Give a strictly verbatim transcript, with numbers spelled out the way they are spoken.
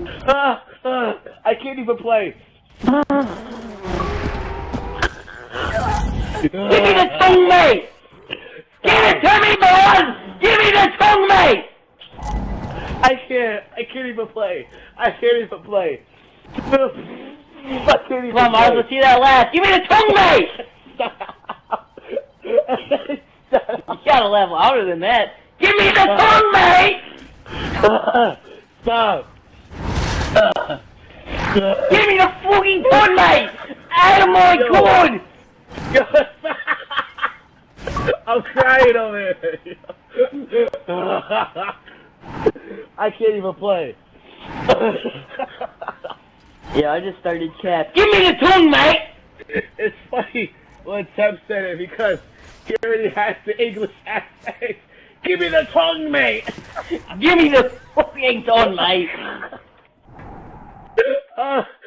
Uh, uh, I can't even play. Give me the tongue, mate! Give it to me, boys! Give me the tongue, mate! I can't. I can't even play. I can't even play. I can't even Come on, Marz, let's see that last. Give me the tongue, mate! You gotta level louder than that. Give me the tongue, mate! Stop. Give me the fucking tongue, mate! Out of my cord! I'm crying over here. I can't even play. Yeah, I just started chat. Give me the tongue, mate! It's funny when Tempz said it because he already has the English accent. Give me the tongue, mate! Give me the fucking tongue, mate! Uh,